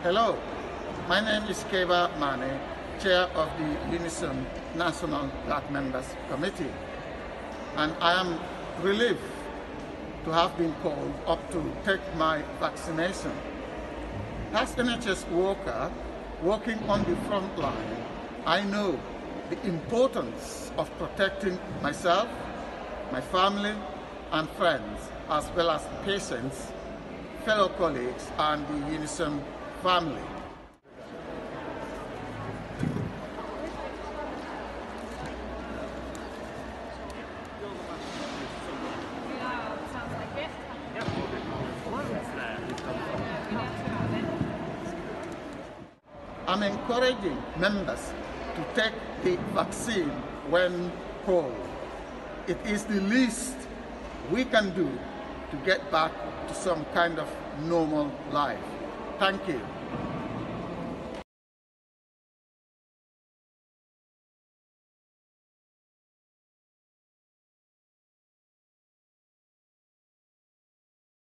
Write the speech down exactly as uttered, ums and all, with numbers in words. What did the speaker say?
Hello, my name is Keva Mane, Chair of the UNISON National Black Members Committee, and I am relieved to have been called up to take my vaccination. As N H S worker working on the front line, I know the importance of protecting myself, my family and friends, as well as patients, fellow colleagues and the UNISON family. I'm encouraging members to take the vaccine when called. It is the least we can do to get back to some kind of normal life. Thank you.